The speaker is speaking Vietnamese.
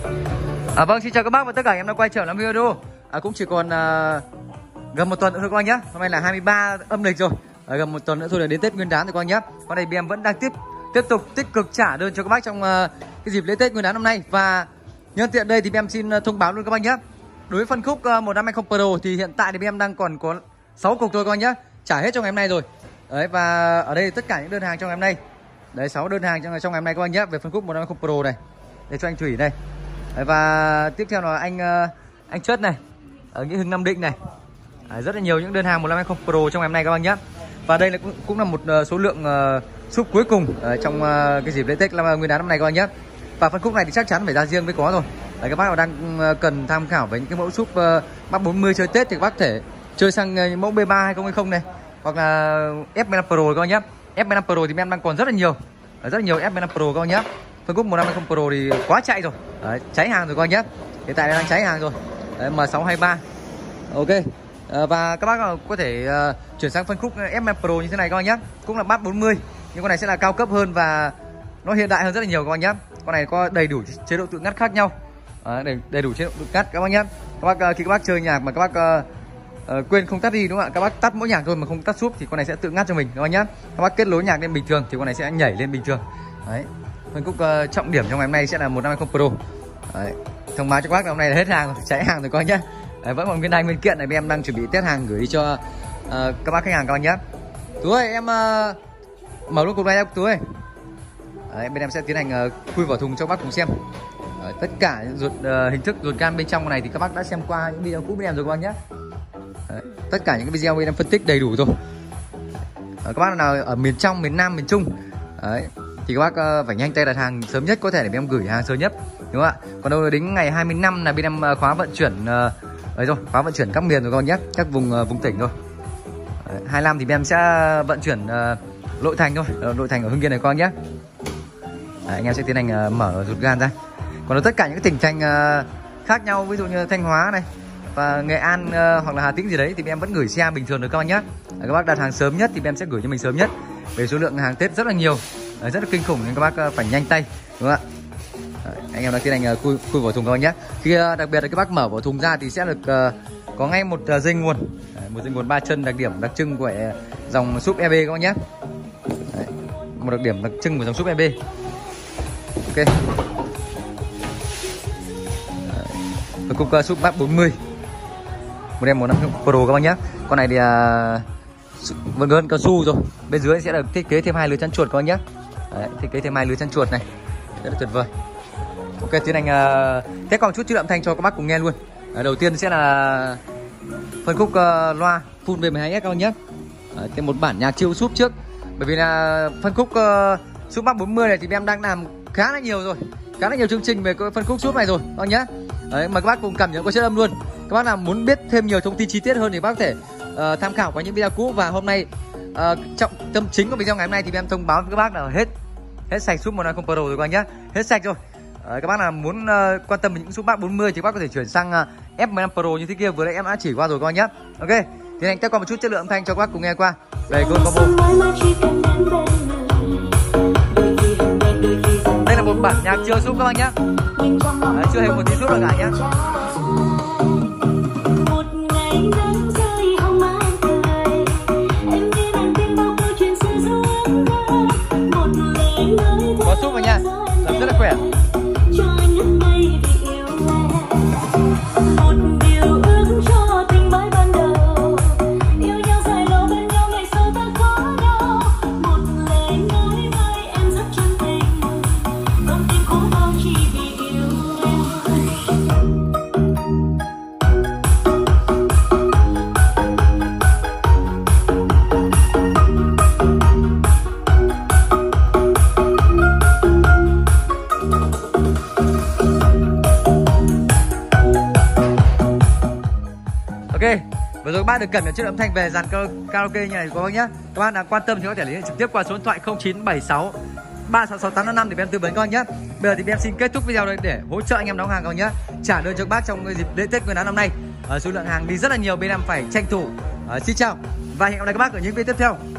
Vâng, xin chào các bác và tất cả anh em đã quay trở lại video. Cũng chỉ còn gần một tuần nữa thôi các bác nhé. Hôm nay là 23 âm lịch rồi. Gần một tuần nữa thôi là đến Tết Nguyên đán rồi các bác nhé. Con này BM vẫn đang tiếp tục tích cực trả đơn cho các bác trong cái dịp lễ Tết Nguyên đán năm nay. Và nhân tiện đây thì BM xin thông báo luôn các bác nhé. Đối với phân khúc 1520 Pro thì hiện tại thì BM đang còn có 6 cục thôi các bác nhé. Trả hết trong ngày hôm nay rồi. Đấy, và ở đây tất cả những đơn hàng trong ngày hôm nay. Đấy, 6 đơn hàng trong ngày hôm nay các bác nhé, về phân khúc 1520 Pro này. Để cho anh Thủy đây. Đấy, và tiếp theo là anh Chất này ở Nghĩa Hưng Nam Định này. Rất là nhiều những đơn hàng 1520 Pro trong ngày hôm nay các bác nhé. Và đây là cũng là một số lượng súp cuối cùng trong cái dịp lễ Tết Nguyên đán năm nay các bác nhé. Và phân khúc này thì chắc chắn phải ra riêng mới có rồi. Đấy, các bác nào đang cần tham khảo với những cái mẫu súp Max 40 chơi Tết thì các bác thể chơi sang mẫu B3 2020 này, hoặc là F15 Pro các bác nhé. F15 Pro thì em đang còn rất là nhiều F15 Pro các bác nhé. Phân khúc 1520 Pro thì quá chạy rồi. Đấy, cháy hàng rồi các bác nhé. Hiện tại đang cháy hàng rồi. Đấy, M623. Ok. Và các bác có thể chuyển sang phân khúc F15 Pro như thế này các bác nhé. Cũng là Max 40 nhưng con này sẽ là cao cấp hơn và nó hiện đại hơn rất là nhiều các bác nhé. Con này có đầy đủ chế độ tự ngắt khác nhau. Đầy đủ chế độ tự ngắt các bác nhé. Các bác khi các bác chơi nhạc mà các bác quên không tắt đi đúng không ạ? Các bác tắt mỗi nhạc thôi mà không tắt súp thì con này sẽ tự ngắt cho mình các bác nhé. Các bác kết nối nhạc lên bình thường thì con này sẽ nhảy lên bình thường. Đấy. Phân khúc trọng điểm trong ngày hôm nay sẽ là 1520 Pro. Đấy. Thông báo cho các bác là hôm nay là hết hàng rồi, cháy hàng rồi coi nhé. Đấy, vẫn còn nguyên đai nguyên kiện này, em đang chuẩn bị test hàng gửi đi cho các bác khách hàng các bác nhé. Tú ơi, em mở luôn cục này em Tú ơi. Đấy, bên em sẽ tiến hành khui vỏ thùng cho các bác cùng xem. Đấy, tất cả hình thức ruột gan bên trong này thì các bác đã xem qua những video cũ bên em rồi các bác nhé. Đấy, tất cả những cái video bên em phân tích đầy đủ rồi. Các bác nào ở miền trong, miền Nam, miền Trung đấy, thì các bác phải nhanh tay đặt hàng sớm nhất có thể để bên em gửi hàng sớm nhất, đúng không ạ? Còn đâu đến ngày 25 là bên em khóa vận chuyển ấy rồi, khóa vận chuyển các miền rồi con nhé, các vùng tỉnh rồi. 25 thì bên em sẽ vận chuyển nội thành thôi, nội thành ở Hưng Yên này con nhé. Đấy, anh em sẽ tiến hành mở ruột gan ra. Còn tất cả những cái tỉnh thành khác nhau, ví dụ như Thanh Hóa này và Nghệ An hoặc là Hà Tĩnh gì đấy thì em vẫn gửi xe bình thường được các bác nhé. Các bác đặt hàng sớm nhất thì em sẽ gửi cho mình sớm nhất. Về số lượng hàng Tết rất là nhiều, rất là kinh khủng nên các bác phải nhanh tay, đúng không ạ? Anh em đang tiến hành khui vỏ thùng các bác nhé. Khi đặc biệt là các bác mở vỏ thùng ra thì sẽ được có ngay một dây nguồn, một dây nguồn 3 chân đặc điểm đặc trưng của dòng súp EB các bác nhé. Đấy, một đặc điểm đặc trưng của dòng súp EB. Ok. Phân khúc súp Max 40. Một em 1520 Pro các bác nhé. Con này thì vẫn hơn cao su rồi. Bên dưới sẽ được thiết kế thêm 2 lưới chắn chuột các bác nhé. Đấy, thiết kế thêm 2 lưới chắn chuột này, rất là tuyệt vời. Ok, tiến hành test còn chút chất lượng thanh cho các bác cùng nghe luôn. Đầu tiên sẽ là phân khúc loa full B12S các bác nhé. Thêm một bản nhạc chill súp trước. Bởi vì là phân khúc súp Max 40 này thì em đang làm khá là nhiều rồi, khá là nhiều chương trình về phân khúc súp này rồi các bác nhé. Đấy, mời các bác cùng cảm nhận qua chất âm luôn. Các bác nào muốn biết thêm nhiều thông tin chi tiết hơn thì các bác có thể tham khảo qua những video cũ. Và hôm nay trọng tâm chính của video ngày hôm nay thì em thông báo với các bác là hết sạch súp 1520 Pro rồi các bác nhé, hết sạch rồi. Các bác nào muốn quan tâm đến những súp Max 40 thì các bác có thể chuyển sang F15 Pro như thế kia vừa nãy em đã chỉ qua rồi các bác nhé. Ok, thì anh test qua một chút chất lượng âm thanh cho các bác cùng nghe qua. Đây combo. Đây là một bản nhạc chưa súp các bác nhé. Đấy, chưa hề một tí súp nào cả nhé. Có súp rồi nha, làm rất là khỏe. Ok, vừa rồi các bác được cảm nhận chất lượng âm thanh về dàn karaoke như này các bác nhé. Các bác nào quan tâm thì có thể liên hệ trực tiếp qua số điện thoại 0976 366855 để em tư vấn các bác nhé. Bây giờ thì em xin kết thúc video đây để hỗ trợ anh em đóng hàng các bác nhé, trả đơn cho các bác trong dịp lễ Tết Nguyên đán năm nay. Số lượng hàng đi rất là nhiều, bên em phải tranh thủ. Xin chào và hẹn gặp lại các bác ở những video tiếp theo.